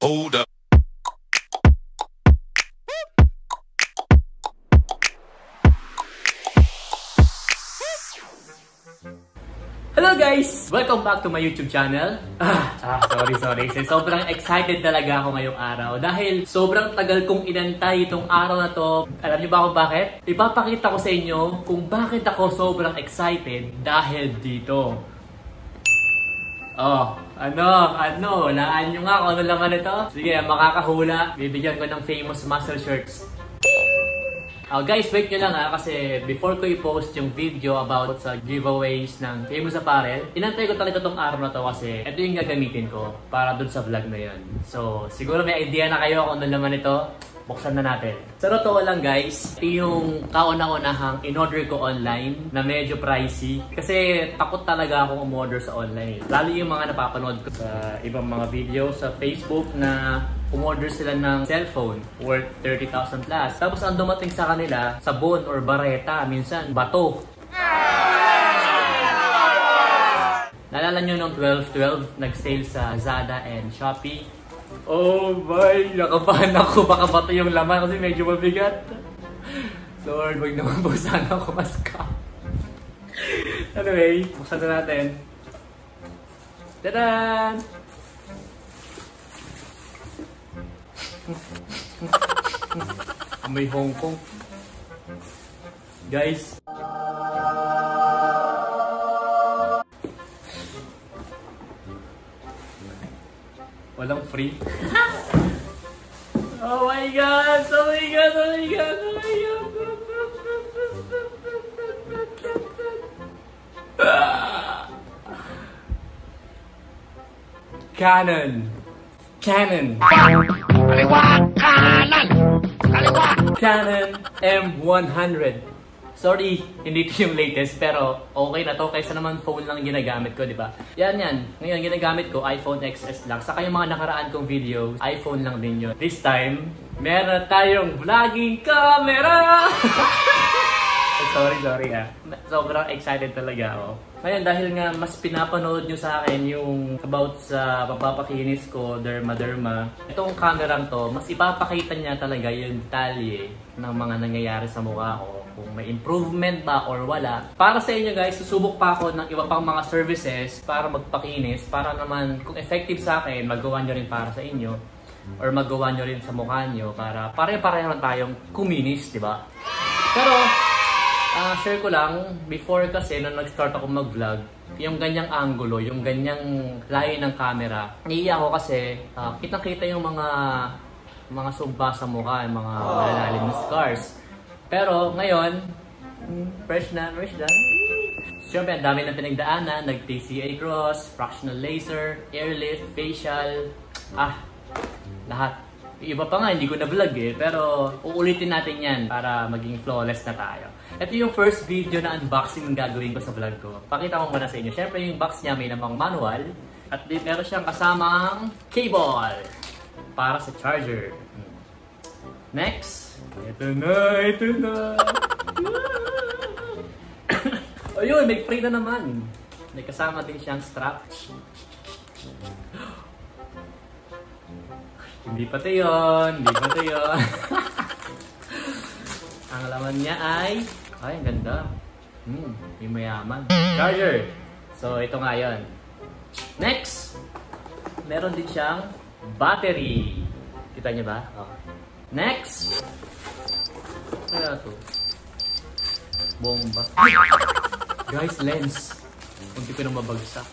Hold up. Hello guys! Welcome back to my YouTube channel. Sorry. Sobrang excited talaga ako ngayong araw dahil sobrang tagal kong inantay itong araw na to. Alam niyo ba kung bakit? Ipapakita ko sa inyo kung bakit ako sobrang excited dahil dito. Walaan nyo nga kung ano lang ito. Sige, makakahula. Bibigyan ko ng famous muscle shirts. Guys, wait nyo lang kasi before ko i-post yung video about sa giveaways ng famous apparel, inantay ko talaga tong araw na to kasi ito yung gagamitin ko para dun sa vlog na yun. So, siguro may idea na kayo kung ano naman ito. Buksan na natin. Sa totoo lang guys, ito yung kauna-unahang in-order ko online na medyo pricey. Kasi takot talaga akong umorder sa online. Lalo yung mga napapanood ko sa ibang mga video sa Facebook na umorder sila ng cellphone worth 30,000 plus. Tapos ang dumating sa kanila, sabon or bareta, minsan bato. Naalala nyo nung 12/12 nag-sale sa Lazada and SHOPEE? Oh my! Nakabahan ako. Baka bato yung laman kasi medyo mabigat. Lord, wag naman po sana ako maska. Anyway, buksan na natin. Tadaan! Amoy Hong Kong. Guys. Walang free. Oh my God! Oh my God! Oh my God! Oh my God! Canon. Canon M100. Sorry, hindi ito yung latest pero okay na to kaysa naman phone lang ginagamit ko, di ba? Yan. Ngayon ginagamit ko iPhone XS lang. Saka yung mga nakaraan kong videos, iPhone lang din yun. This time, meron tayong vlogging camera! Sorry Sobrang excited talaga ako. Ngayon, dahil nga mas pinapanood nyo sa akin yung about sa pagpapakinis ko, derma. Itong kamerang to, mas ipapakita niya talaga yung detalye ng mga nangyayari sa mukha ko. Kung may improvement ba or wala. Para sa inyo guys, susubok pa ako ng iba pang mga services para magpakinis. Para naman, kung effective sa akin, magawa nyo rin para sa inyo. Or magawa nyo rin sa mukha nyo para pare-pareho lang tayong kuminis, di ba? Pero, share ko lang, before kasi nung nag-start ako mag-vlog, yung ganyang angulo, yung ganyang layo ng camera, naiiyak ako kasi kitang-kita yung mga sumpa sa mukha, yung mga malalalim na scars. Pero ngayon, fresh na. Siyempre, ang dami na pinagdaanan, nag-TCA cross, fractional laser, airlift, facial, lahat. Iba pa nga, hindi ko na-vlog pero uulitin natin yan para maging flawless na tayo. Ito yung first video na unboxing ng gagawin ko sa vlog ko. Pakita ko muna sa inyo. Siyempre yung box niya may namang manual at meron siyang kasamang cable para sa charger. Next, ito na. Ayun, may free na naman. May kasama din siyang strap. Hindi pa ito yun. Ang laman niya ay ang ganda. Yung mayaman. Charger. So, ito nga yun. Next, meron din siyang battery. Kita niyo ba? Next, ano ito? Bomba. Guys, lens. Hindi ko na mabagsak.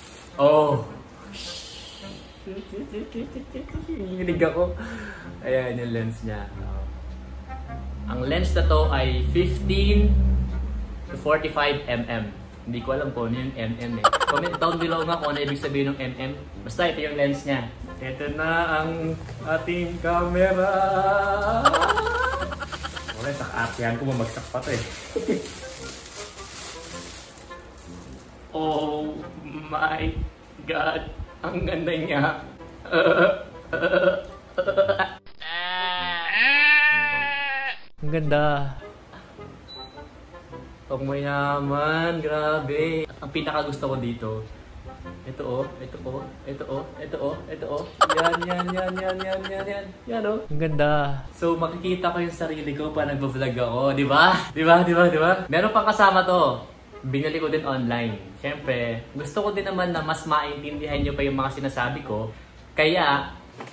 Hinilig ako. Ayan yung lens niya. Ang lens na to ay 15 to 45 mm. Hindi ko alam kung ano yung mm Comment down below nga kung ano ibig sabihin ng mm. Basta ito yung lens niya. Ito na ang ating camera. Okay, sa kaatihan ko mamagsak pa to Oh my God. Ang ganda niya. Ang ganda. Pag mayaman, grabe. Ang pinaka gusto ko dito, Ito oh, ito oh, ito oh, ito oh, ito oh. Yan. Yan oh. Ang ganda. So makikita ko yung sarili ko pa nagbo-vlog ako, di ba? Di ba? Meron pang kasama to. Binili ko din online. Siyempre, gusto ko din naman na mas maintindihan nyo pa yung mga sinasabi ko. Kaya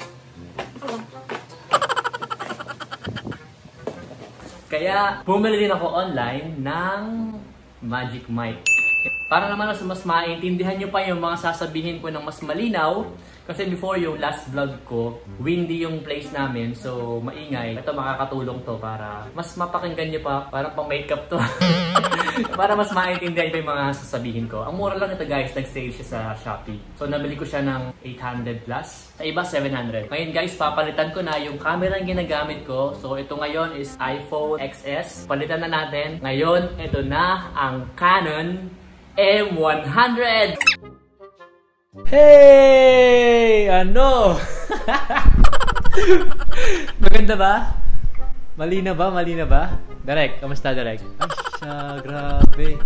bumili din ako online ng Magic Mic. Para naman mas maintindihan nyo pa yung mga sasabihin ko ng mas malinaw. Kasi before yung last vlog ko, windy yung place namin. So, maingay. Ito makakatulong to para mas mapakinggan nyo pa. Parang pang makeup to. Para mas maintindihan nyo yung mga sasabihin ko. Ang mura lang ito guys, nag-sale siya sa Shopee. So, nabili ko siya ng 800 plus. Sa iba, 700. Ngayon guys, papalitan ko na yung camera ang ginagamit ko. So, ito ngayon is iPhone XS. Palitan na natin. Ngayon, ito na ang Canon M100. Hey! Ano? Maganda ba? Malina ba? Direk, kamusta Direk? Ay siya, grabe.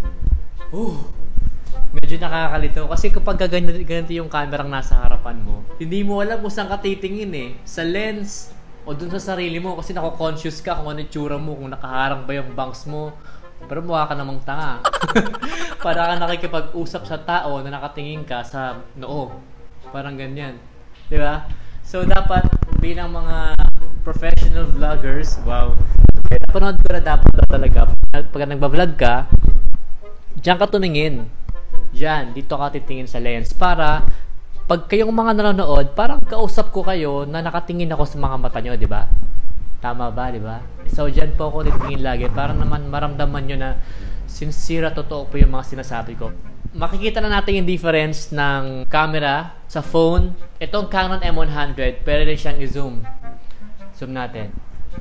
Medyo nakakalito kasi kapag ganito yung kamerang nasa harapan mo, hindi mo alam kung saan ka titingin eh. Sa lens o dun sa sarili mo kasi nako-conscious ka kung ano yung tsura mo, kung nakaharang ba yung bangs mo. Pero mukha ka namang tanga. Para ka nakikipag-usap sa tao na nakatingin ka sa noo. Parang ganyan. Di ba? So, dapat bilang mga professional vloggers, wow. Napanood ko na dapat talaga. Pag nagbablog ka, diyan ka tumingin. Diyan, dito ka titingin sa lens. Para, pag kayong mga nanonood, parang kausap ko kayo na nakatingin ako sa mga mata nyo, di ba? Tama ba, di ba? So, dyan po ako titingin lagi para naman maramdaman nyo na sincere at totoo po yung mga sinasabi ko. Makikita na natin yung difference ng camera sa phone. Itong Canon M100, pwede rin siyang i-zoom. Zoom natin.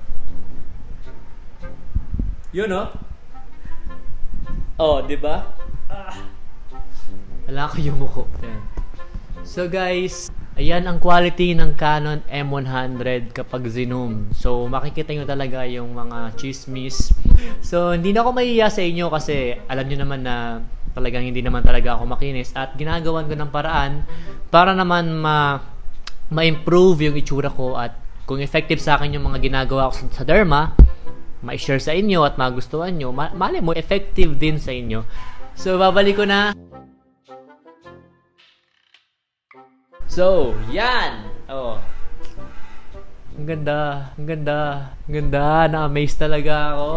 Yun, oh. Oh, di ba? Wala ko yung mukha. So, guys, ayan ang quality ng Canon M100 kapag zoom. So, makikita nyo talaga yung mga chismis. So, hindi na ako mahiya sa inyo kasi alam nyo naman na talagang hindi naman talaga ako makinis. At ginagawan ko ng paraan para naman ma-improve yung itsura ko. At kung effective sa akin yung mga ginagawa ko sa derma, ma-share sa inyo at magustuhan nyo. Malay mo, effective din sa inyo. So, babalik ko na. So, yan! Oh. Ang ganda. Na-amaze talaga ako.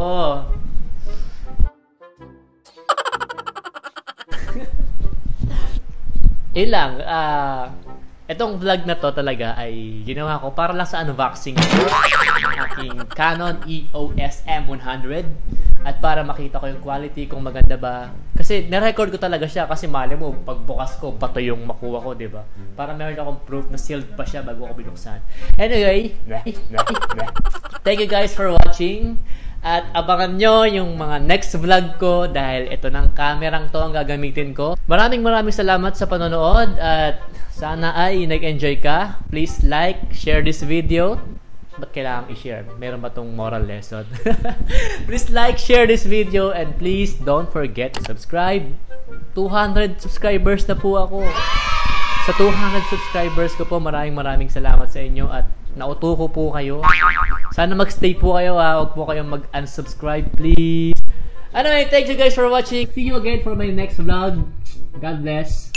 Ilang, itong vlog na to talaga ay ginawa ko para lang sa unboxing ng aking Canon EOS M100 at para makita ko yung quality kung maganda ba. Kasi na-record ko talaga siya kasi mali mo, pagbukas ko, bato yung makuha ko, diba? Para meron akong proof na sealed pa siya bago ako binuksan. Anyway, thank you guys for watching. At abangan nyo yung mga next vlog ko dahil ito ng kamerang to ang gagamitin ko. Maraming salamat sa panonood at sana ay nag-enjoy ka. Please like, share this video. Ba't kailangan i-share? Meron ba tong moral lesson? Please like, share this video and please don't forget to subscribe. 200 subscribers na po ako. Sa 200 subscribers ko po, maraming salamat sa inyo at nauto ko po kayo. Sana magstay po kayo ha. Huwag po kayong mag-unsubscribe please. Anyway, thank you guys for watching. See you again for my next vlog. God bless.